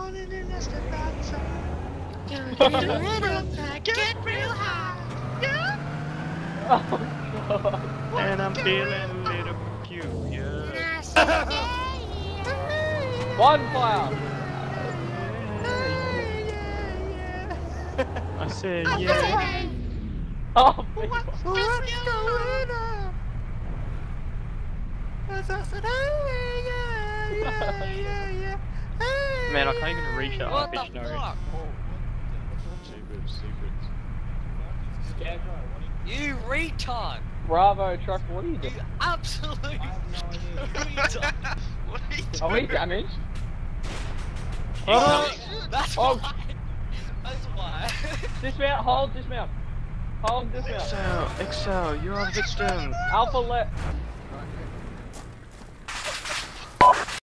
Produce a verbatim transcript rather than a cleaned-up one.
falling in that's the bad side. Get real high. Yeah. Oh god. And I'm feeling a little peculiar. Bonfire! I said yeah. Oh, What's people. going on? Man, I can't even reach that What high the pitch note. fuck? Secrets, secrets. You retard! Bravo, truck, what are you You doing? absolute retard! What are you doing? Are we damaged? Oh. That's Oh. why! That's why! Dismount, hold, dismount. Hold, dismount. Excel, Excel, you're our victim. Alpha left.